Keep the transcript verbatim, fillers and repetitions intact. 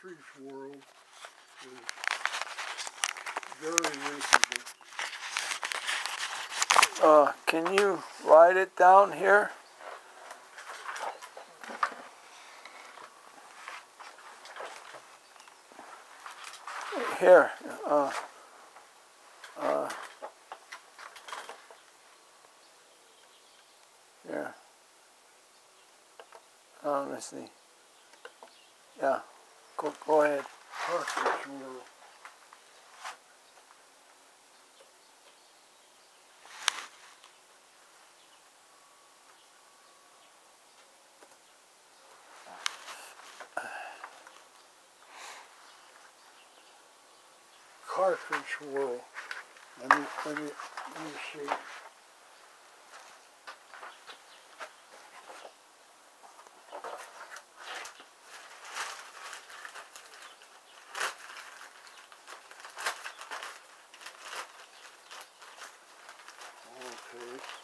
cartridge world is very reasonable. Uh, can you write it down here? Here. Uh, uh, here. Uh, let me see. Yeah. Go, go ahead. Cartridge world. Cartridge world. Let me, let me, let me see. Okay.